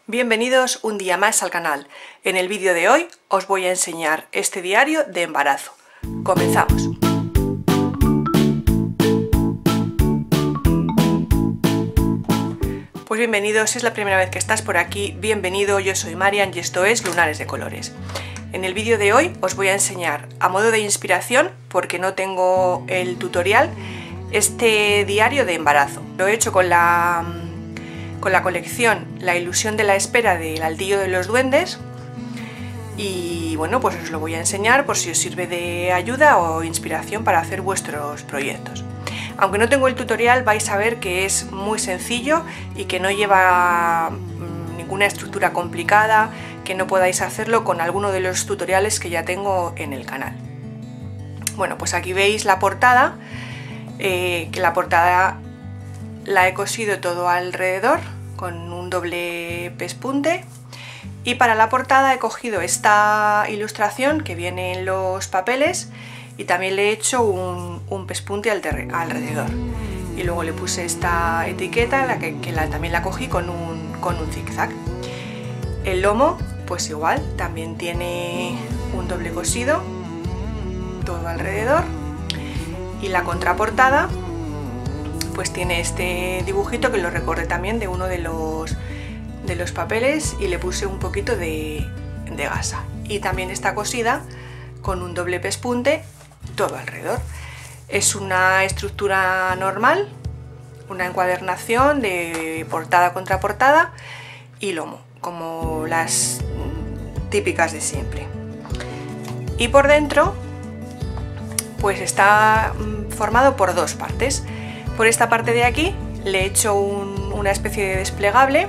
Bienvenidos un día más al canal. En el vídeo de hoy os voy a enseñar este diario de embarazo. Comenzamos. Pues bienvenidos, si es la primera vez que estás por aquí, bienvenido, yo soy Marian y esto es Lunares de Colores. En el vídeo de hoy os voy a enseñar a modo de inspiración, porque no tengo el tutorial, este diario de embarazo. Lo he hecho con la colección La ilusión de la espera del Aldillo de los Duendes y bueno, pues os lo voy a enseñar por si os sirve de ayuda o inspiración para hacer vuestros proyectos. Aunque no tengo el tutorial, vais a ver que es muy sencillo y que no lleva ninguna estructura complicada, que no podáis hacerlo con alguno de los tutoriales que ya tengo en el canal. Bueno, pues aquí veis la portada, que la portada la he cosido todo alrededor con un doble pespunte, y para la portada he cogido esta ilustración que viene en los papeles y también le he hecho un pespunte alrededor, y luego le puse esta etiqueta también la cogí con un zigzag. El lomo pues igual, también tiene un doble cosido todo alrededor, y la contraportada pues tiene este dibujito que lo recorté también de uno de los papeles y le puse un poquito de gasa, y también está cosida con un doble pespunte todo alrededor. Es una estructura normal, una encuadernación de portada contra portada y lomo, como las típicas de siempre. Y por dentro pues está formado por dos partes. Por esta parte de aquí le he hecho una especie de desplegable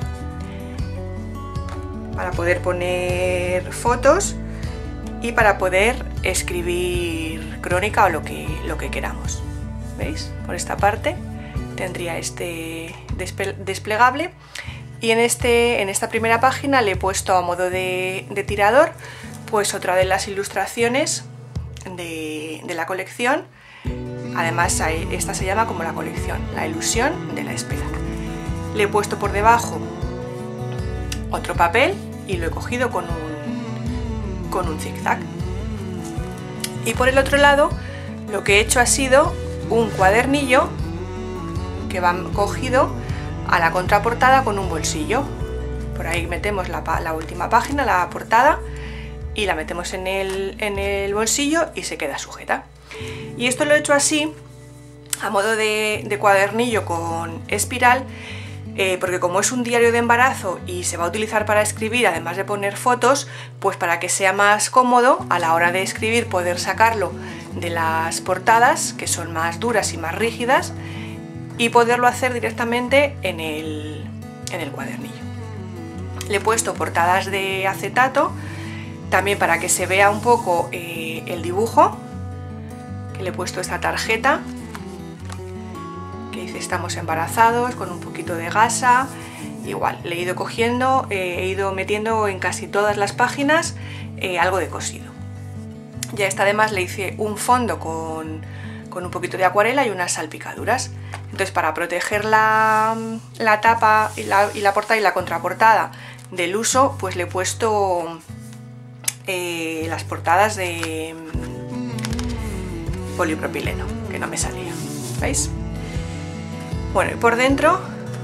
para poder poner fotos y para poder escribir crónica o lo que queramos. ¿Veis? Por esta parte tendría este desplegable, y en esta primera página le he puesto a modo de tirador pues otra de las ilustraciones de la colección. Además esta se llama como la colección, La ilusión de la espera. Le he puesto por debajo otro papel y lo he cogido con un zigzag. Y por el otro lado lo que he hecho ha sido un cuadernillo que va cogido a la contraportada con un bolsillo. Por ahí metemos la última página, la portada, y la metemos en el bolsillo y se queda sujeta. Y esto lo he hecho así, a modo de cuadernillo con espiral, porque como es un diario de embarazo y se va a utilizar para escribir, además de poner fotos, pues para que sea más cómodo a la hora de escribir, poder sacarlo de las portadas, que son más duras y más rígidas, y poderlo hacer directamente en el cuadernillo. Le he puesto portadas de acetato, también para que se vea un poco el dibujo. Le he puesto esta tarjeta que dice estamos embarazados, con un poquito de gasa. Igual le he ido cogiendo, he ido metiendo en casi todas las páginas algo de cosido. Ya esta además le hice un fondo con un poquito de acuarela y unas salpicaduras. Entonces, para proteger la tapa y la portada y la contraportada del uso, pues le he puesto las portadas de polipropileno, que no me salía, ¿veis? Bueno, y por dentro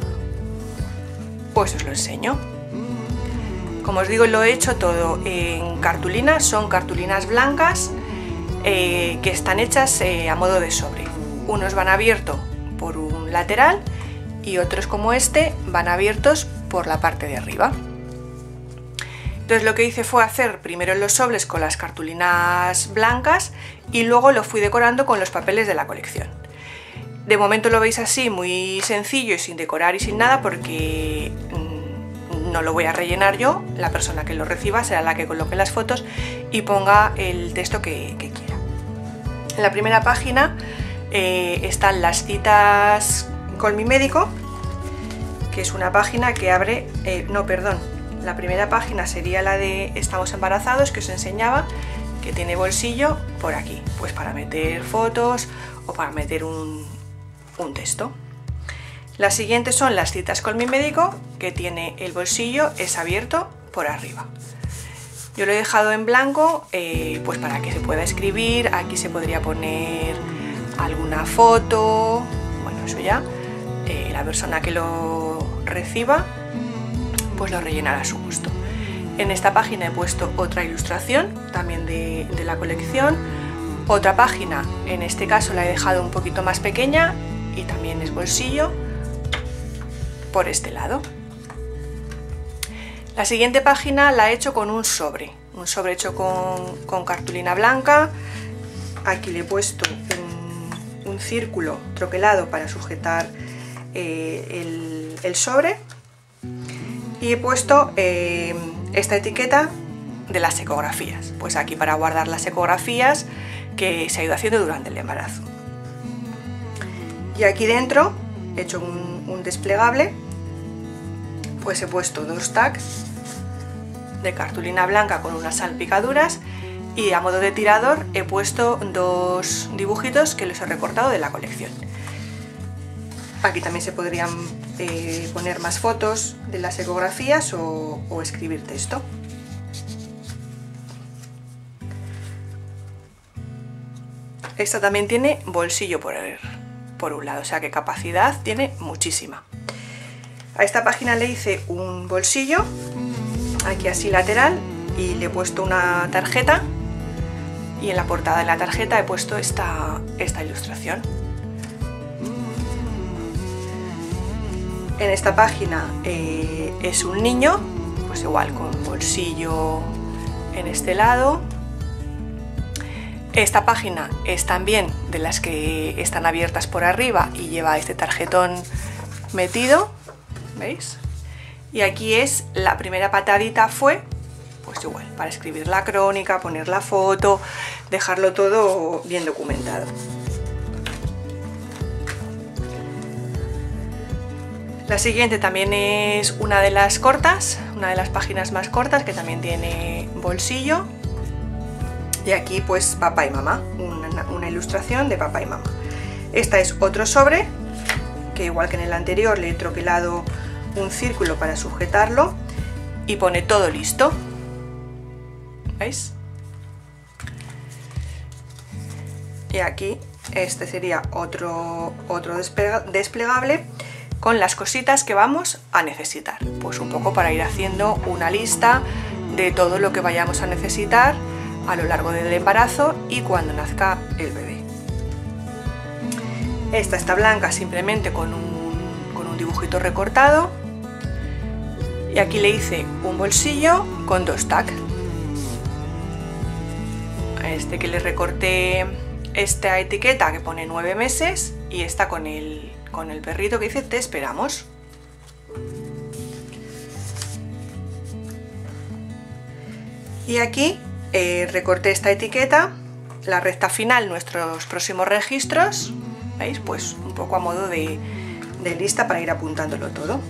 pues os lo enseño. Como os digo, lo he hecho todo en cartulinas, son cartulinas blancas que están hechas a modo de sobre. Unos van abiertos por un lateral y otros, como este, van abiertos por la parte de arriba. Entonces lo que hice fue hacer primero los sobres con las cartulinas blancas y luego lo fui decorando con los papeles de la colección. De momento lo veis así, muy sencillo y sin decorar y sin nada, porque no lo voy a rellenar yo. La persona que lo reciba será la que coloque las fotos y ponga el texto que quiera. En la primera página están las citas con mi médico, que es una página que abre... La primera página sería la de estamos embarazados, que os enseñaba, que tiene bolsillo por aquí, pues para meter fotos o para meter un texto. Las siguientes son las citas con mi médico, que tiene el bolsillo es abierto por arriba. Yo lo he dejado en blanco pues para que se pueda escribir. Aquí se podría poner alguna foto, bueno, eso ya la persona que lo reciba pues lo rellenará a su gusto. En esta página he puesto otra ilustración también de la colección, otra página, en este caso la he dejado un poquito más pequeña y también es bolsillo por este lado. La siguiente página la he hecho con un sobre hecho con cartulina blanca. Aquí le he puesto un círculo troquelado para sujetar el sobre y he puesto esta etiqueta de las ecografías, pues aquí para guardar las ecografías que se ha ido haciendo durante el embarazo. Y aquí dentro he hecho un desplegable, pues he puesto 2 tags de cartulina blanca con unas salpicaduras y a modo de tirador he puesto 2 dibujitos que los he recortado de la colección. Aquí también se podrían poner más fotos de las ecografías o escribir texto. Esta también tiene bolsillo por un lado, o sea que capacidad tiene muchísima. A esta página le hice un bolsillo aquí así lateral y le he puesto una tarjeta y en la portada de la tarjeta he puesto esta ilustración. En esta página es un niño, pues igual con bolsillo en este lado. Esta página es también de las que están abiertas por arriba y lleva este tarjetón metido, ¿veis? Y aquí es la primera patadita, fue pues igual para escribir la crónica, poner la foto, dejarlo todo bien documentado. La siguiente también es una de las cortas, una de las páginas más cortas, que también tiene bolsillo. Y aquí pues papá y mamá, una ilustración de papá y mamá. Esta es otro sobre, que igual que en el anterior le he troquelado un círculo para sujetarlo y pone todo listo. ¿Veis? Y aquí este sería otro desplegable con las cositas que vamos a necesitar, pues un poco para ir haciendo una lista de todo lo que vayamos a necesitar a lo largo del embarazo y cuando nazca el bebé. Esta está blanca simplemente con un dibujito recortado y aquí le hice un bolsillo con 2 tags. A este que le recorté esta etiqueta que pone 9 meses y esta con el perrito que dice te esperamos. Y aquí recorté esta etiqueta, la recta final, nuestros próximos registros, ¿veis? Pues un poco a modo de lista para ir apuntándolo todo.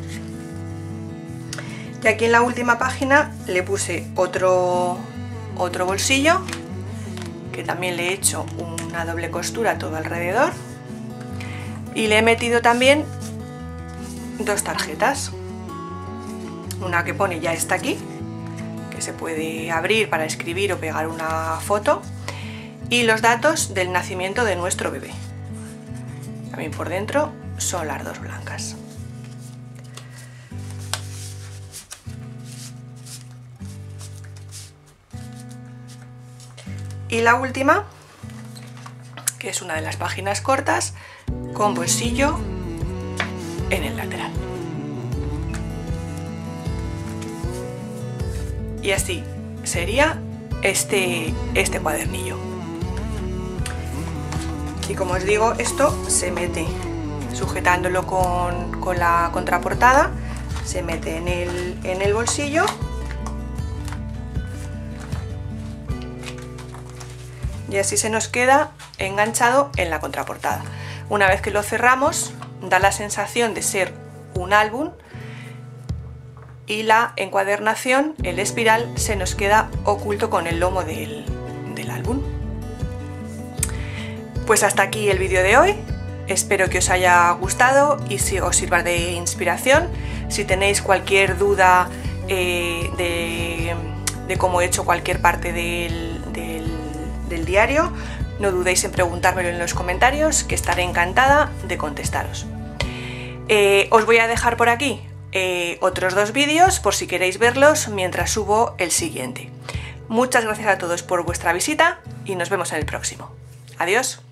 Y aquí en la última página le puse otro bolsillo, que también le he hecho una doble costura todo alrededor. Y le he metido también 2 tarjetas. Una que pone ya está aquí, que se puede abrir para escribir o pegar una foto. Y los datos del nacimiento de nuestro bebé. También por dentro son las 2 blancas. Y la última, que es una de las páginas cortas, con bolsillo en el lateral. Y así sería este cuadernillo. Y como os digo, esto se mete sujetándolo con la contraportada, se mete en el bolsillo y así se nos queda enganchado en la contraportada. Una vez que lo cerramos, da la sensación de ser un álbum y la encuadernación, el espiral, se nos queda oculto con el lomo del álbum. Pues hasta aquí el vídeo de hoy. Espero que os haya gustado y si os sirva de inspiración. Si tenéis cualquier duda de cómo he hecho cualquier parte del diario, no dudéis en preguntármelo en los comentarios, que estaré encantada de contestaros. Os voy a dejar por aquí otros 2 vídeos por si queréis verlos mientras subo el siguiente. Muchas gracias a todos por vuestra visita y nos vemos en el próximo. Adiós.